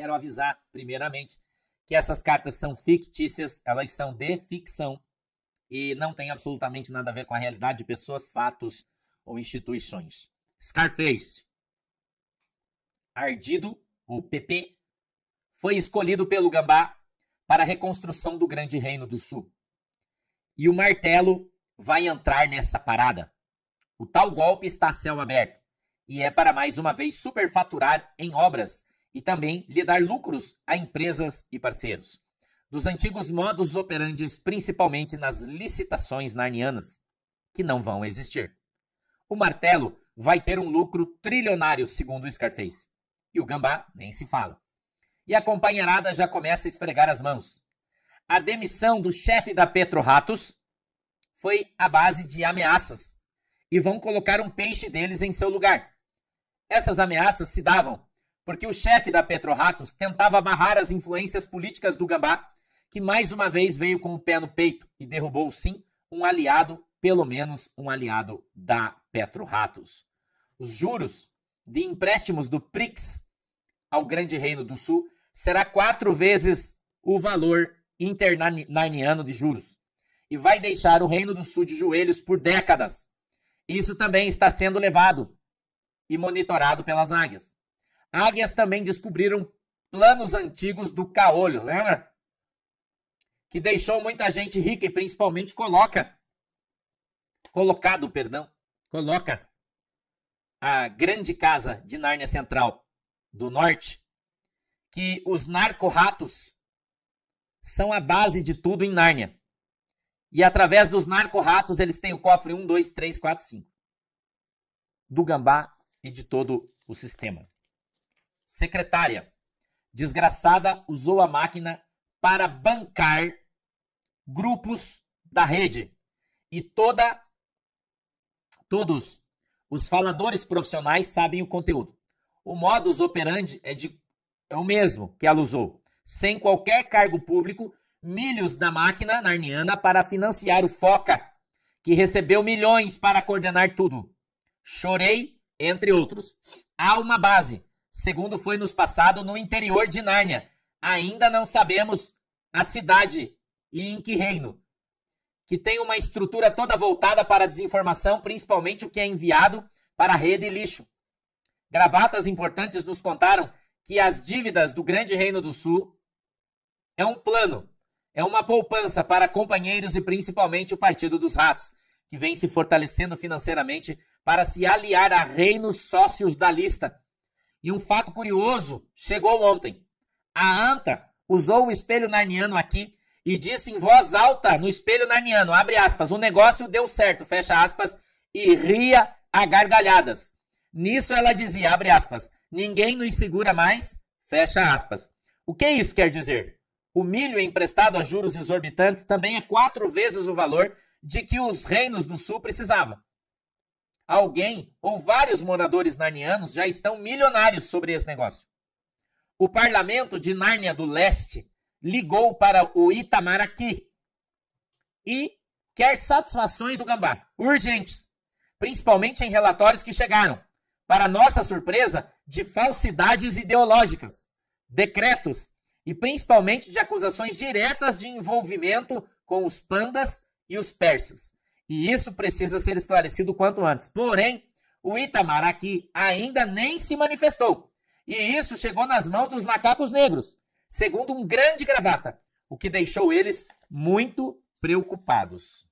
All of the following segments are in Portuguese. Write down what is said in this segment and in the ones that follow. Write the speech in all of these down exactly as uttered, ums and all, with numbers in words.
quero avisar, primeiramente, que essas cartas são fictícias, elas são de ficção e não tem absolutamente nada a ver com a realidade de pessoas, fatos ou instituições. Scarface. Ardido, o P P, foi escolhido pelo Gambá para a reconstrução do Grande Reino do Sul. E o martelo vai entrar nessa parada. O tal golpe está a céu aberto e é para mais uma vez superfaturar em obras e também lhe dar lucros a empresas e parceiros. Dos antigos modus operandi, principalmente nas licitações narnianas, que não vão existir. O martelo vai ter um lucro trilionário, segundo o Scarface. E o Gambá nem se fala. E a companheirada já começa a esfregar as mãos. A demissão do chefe da PetroRatos foi à base de ameaças. E vão colocar um peixe deles em seu lugar. Essas ameaças se davam porque o chefe da PetroRatos tentava barrar as influências políticas do Gambá, que mais uma vez veio com o pé no peito e derrubou, sim, um aliado, pelo menos um aliado da PetroRatos. Os juros de empréstimos do P R I X ao Grande Reino do Sul será quatro vezes o valor internarniano de juros e vai deixar o Reino do Sul de joelhos por décadas. Isso também está sendo levado e monitorado pelas águias. Águias também descobriram planos antigos do caolho, lembra? Que deixou muita gente rica e principalmente coloca, colocado, perdão, coloca a grande casa de Nárnia Central do Norte, que os narco-ratos são a base de tudo em Nárnia. E através dos narco-ratos eles têm o cofre um, dois, três, quatro, cinco. Do Gambá e de todo o sistema. Secretária. Desgraçada usou a máquina para bancar grupos da rede. E toda, todos os faladores profissionais sabem o conteúdo. O modus operandi é, de, é o mesmo que ela usou. Sem qualquer cargo público, milhos da máquina narniana para financiar o Foca, que recebeu milhões para coordenar tudo. Chorei, entre outros. Há uma base, segundo foi nos passado no interior de Nárnia. Ainda não sabemos a cidade e em que reino. Que tem uma estrutura toda voltada para a desinformação, principalmente o que é enviado para a rede e lixo. Gravatas importantes nos contaram que as dívidas do Grande Reino do Sul é um plano, é uma poupança para companheiros e principalmente o Partido dos Ratos, que vem se fortalecendo financeiramente para se aliar a reinos sócios da lista. E um fato curioso chegou ontem. A ANTA usou o espelho narniano aqui e disse em voz alta no espelho narniano, abre aspas, o negócio deu certo, fecha aspas, e ria a gargalhadas. Nisso ela dizia, abre aspas, ninguém nos segura mais, fecha aspas. O que isso quer dizer? O milho emprestado a juros exorbitantes também é quatro vezes o valor de que os reinos do sul precisavam. Alguém ou vários moradores narnianos já estão milionários sobre esse negócio. O parlamento de Nárnia do Leste ligou para o Itamaraty e quer satisfações do Gambá, urgentes, principalmente em relatórios que chegaram, para nossa surpresa, de falsidades ideológicas, decretos e principalmente de acusações diretas de envolvimento com os pandas e os persas. E isso precisa ser esclarecido quanto antes. Porém, o Itamaraty ainda nem se manifestou. E isso chegou nas mãos dos macacos negros, segundo um grande gravata, o que deixou eles muito preocupados.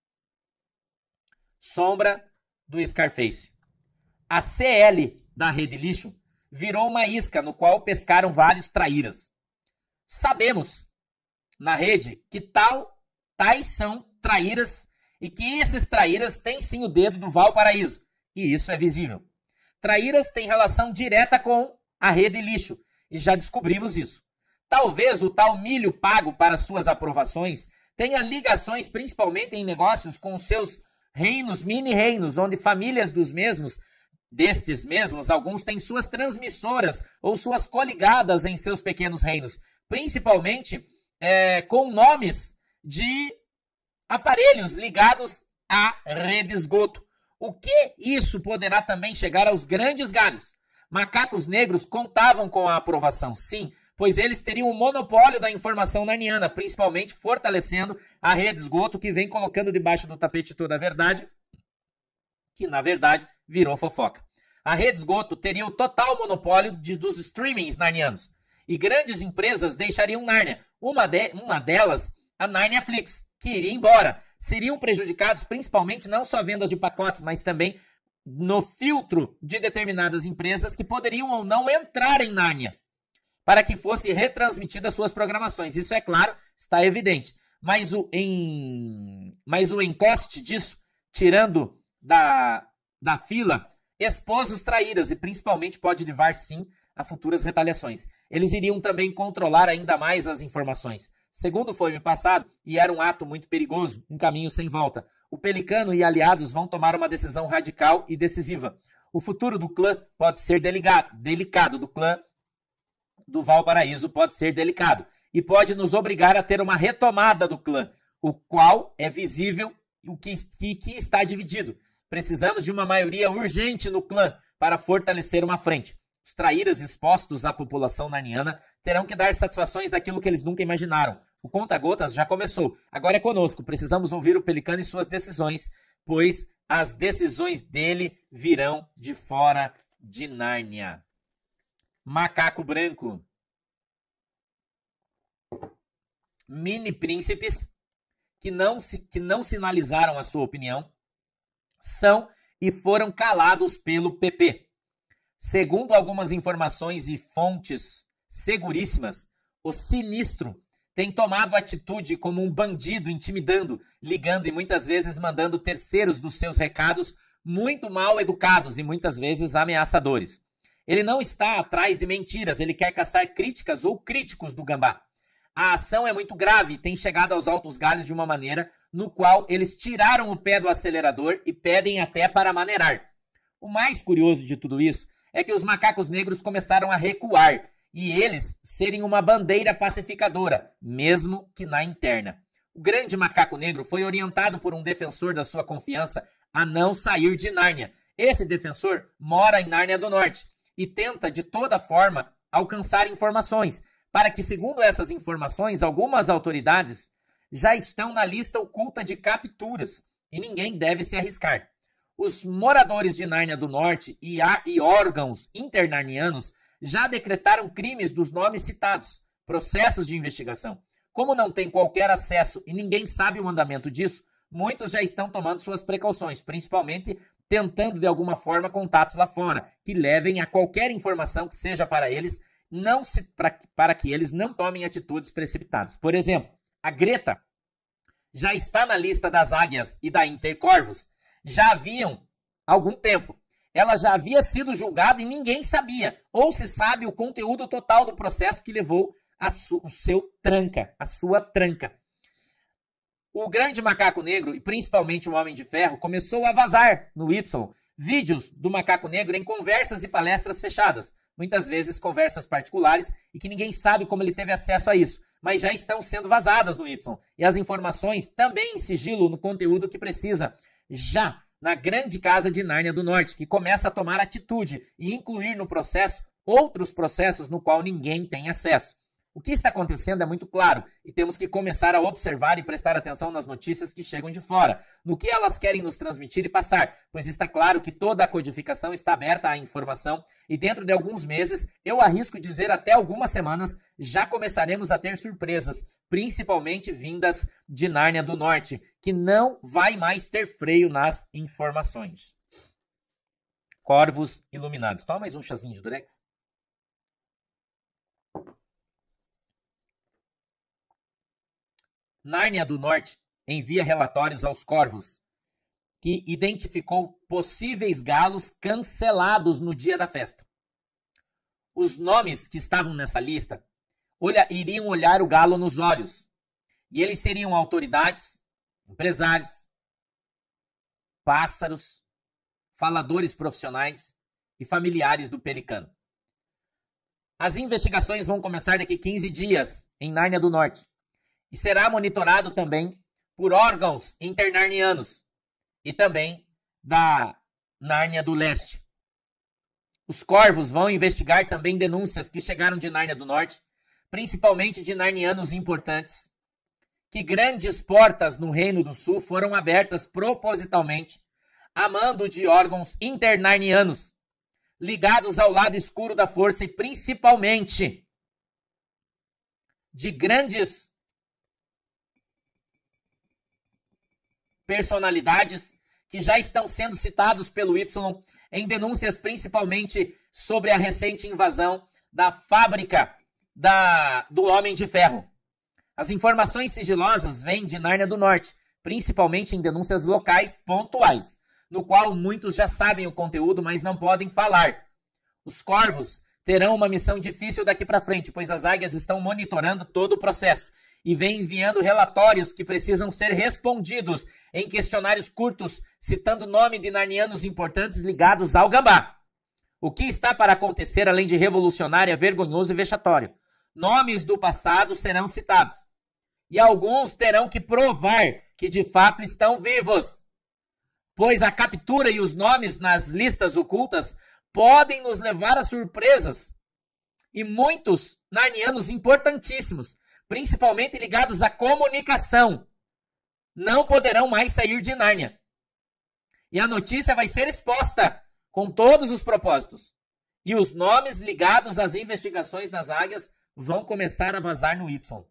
Sombra do Scarface. A C L da Rede Lixo virou uma isca no qual pescaram vários traíras. Sabemos, na rede, que tal, tais são traíras e que esses traíras têm sim o dedo do Valparaíso. E isso é visível. Traíras têm relação direta com a Rede Lixo. E já descobrimos isso. Talvez o tal milho pago para suas aprovações tenha ligações principalmente em negócios com seus reinos, mini-reinos, onde famílias dos mesmos, destes mesmos, alguns têm suas transmissoras ou suas coligadas em seus pequenos reinos. Principalmente é, com nomes de aparelhos ligados à rede esgoto. O que isso poderá também chegar aos grandes galhos? Macacos negros contavam com a aprovação, sim, pois eles teriam o monopólio da informação narniana, principalmente fortalecendo a rede esgoto que vem colocando debaixo do tapete toda a verdade, que na verdade virou fofoca. A rede esgoto teria o total monopólio de, dos streamings narnianos, e grandes empresas deixariam Nárnia. Uma, de, uma delas, a Narniaflix, que iria embora. Seriam prejudicados principalmente não só vendas de pacotes, mas também no filtro de determinadas empresas que poderiam ou não entrar em Nárnia, para que fosse retransmitida suas programações. Isso, é claro, está evidente. Mas o, em, mas o encoste disso, tirando da, da fila, expôs os traíras e principalmente pode levar, sim, a futuras retaliações. Eles iriam também controlar ainda mais as informações. Segundo foi me passado, e era um ato muito perigoso, um caminho sem volta. O Pelicano e aliados vão tomar uma decisão radical e decisiva. O futuro do clã pode ser delicado, delicado do clã do Valparaíso pode ser delicado e pode nos obrigar a ter uma retomada do clã, o qual é visível o que, que, que está dividido. Precisamos de uma maioria urgente no clã para fortalecer uma frente. Os traíras expostos à população narniana terão que dar satisfações daquilo que eles nunca imaginaram. O conta-gotas já começou. Agora é conosco. Precisamos ouvir o Pelicano e suas decisões, pois as decisões dele virão de fora de Nárnia. Macaco branco. Mini príncipes que não, se, que não sinalizaram a sua opinião são e foram calados pelo P P. Segundo algumas informações e fontes seguríssimas, o sinistro tem tomado atitude como um bandido, intimidando, ligando e muitas vezes mandando terceiros dos seus recados muito mal educados e muitas vezes ameaçadores. Ele não está atrás de mentiras, ele quer caçar críticas ou críticos do Gambá. A ação é muito grave e tem chegado aos altos galhos de uma maneira no qual eles tiraram o pé do acelerador e pedem até para maneirar. O mais curioso de tudo isso é que os macacos negros começaram a recuar e eles serem uma bandeira pacificadora, mesmo que na interna. O grande macaco negro foi orientado por um defensor da sua confiança a não sair de Nárnia. Esse defensor mora em Nárnia do Norte e tenta de toda forma alcançar informações, para que, segundo essas informações, algumas autoridades já estão na lista oculta de capturas e ninguém deve se arriscar. Os moradores de Nárnia do Norte e, a, e órgãos internarnianos já decretaram crimes dos nomes citados, processos de investigação. Como não tem qualquer acesso e ninguém sabe o andamento disso, muitos já estão tomando suas precauções, principalmente tentando de alguma forma contatos lá fora, que levem a qualquer informação que seja para eles, não se, pra, para que eles não tomem atitudes precipitadas. Por exemplo, a Greta já está na lista das águias e da Intercorvos, já haviam algum tempo. Ela já havia sido julgada e ninguém sabia, ou se sabe o conteúdo total do processo que levou a su, o seu tranca, a sua tranca. O grande macaco negro, e principalmente o Homem de Ferro, começou a vazar no Y vídeos do macaco negro em conversas e palestras fechadas, muitas vezes conversas particulares, e que ninguém sabe como ele teve acesso a isso, mas já estão sendo vazadas no Y, e as informações também em sigilo no conteúdo que precisa, já na grande casa de Nárnia do Norte, que começa a tomar atitude e incluir no processo outros processos no qual ninguém tem acesso. O que está acontecendo é muito claro e temos que começar a observar e prestar atenção nas notícias que chegam de fora, no que elas querem nos transmitir e passar, pois está claro que toda a codificação está aberta à informação e dentro de alguns meses, eu arrisco dizer até algumas semanas, já começaremos a ter surpresas, principalmente vindas de Nárnia do Norte, que não vai mais ter freio nas informações. Corvos iluminados. Toma mais um chazinho de Durex. Nárnia do Norte envia relatórios aos Corvos, que identificou possíveis galos cancelados no dia da festa. Os nomes que estavam nessa lista olha, iriam olhar o galo nos olhos, e eles seriam autoridades, empresários, pássaros, faladores profissionais e familiares do Pelicano. As investigações vão começar daqui quinze dias em Nárnia do Norte. E será monitorado também por órgãos internarnianos e também da Nárnia do Leste. Os Corvos vão investigar também denúncias que chegaram de Nárnia do Norte principalmente de narnianos importantes, que grandes portas no Reino do Sul foram abertas propositalmente a mando de órgãos internarnianos, ligados ao lado escuro da força e principalmente de grandes personalidades que já estão sendo citados pelo Y em denúncias principalmente sobre a recente invasão da fábrica da, do Homem de Ferro. As informações sigilosas vêm de Nárnia do Norte, principalmente em denúncias locais pontuais, no qual muitos já sabem o conteúdo, mas não podem falar. Os corvos terão uma missão difícil daqui para frente, pois as águias estão monitorando todo o processo e vem enviando relatórios que precisam ser respondidos em questionários curtos, citando o nome de narnianos importantes ligados ao gambá. O que está para acontecer, além de revolucionário, é vergonhoso e vexatório. Nomes do passado serão citados, e alguns terão que provar que de fato estão vivos, pois a captura e os nomes nas listas ocultas podem nos levar a surpresas. E muitos narnianos importantíssimos, principalmente ligados à comunicação, não poderão mais sair de Nárnia. E a notícia vai ser exposta com todos os propósitos. E os nomes ligados às investigações das águias vão começar a vazar no Y.